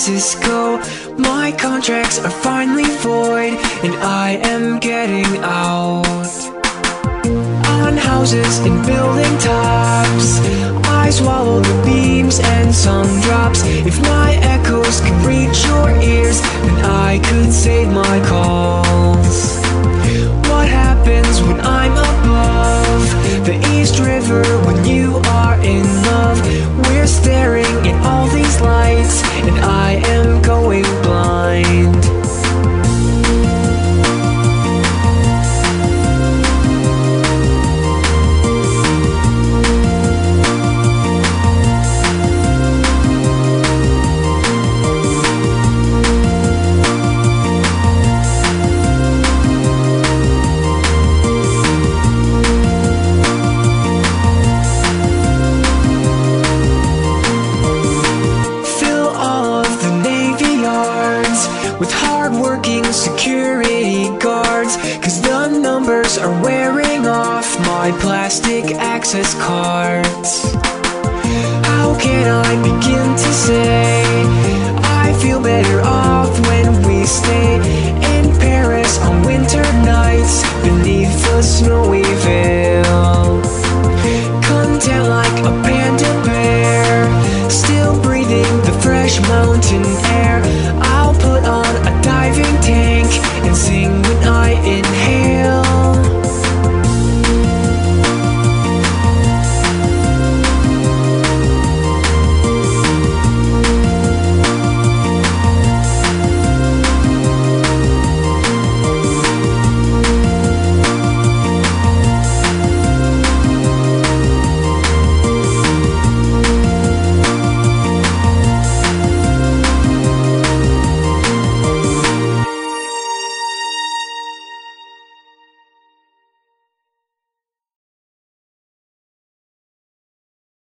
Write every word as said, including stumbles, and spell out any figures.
Francisco. My contracts are finally void, and I am getting out. On houses and building tops, I swallow the beams and sun drops. If my echoes could reach your ears, then I could save my calls. What happens when I'm above the East River when you are in love? We're staring at all these lights, and I am going blind. With hard-working security guards, 'cause the numbers are wearing off my plastic access cards. How can I begin to say I feel better off when we stay in Paris on winter nights beneath the snow?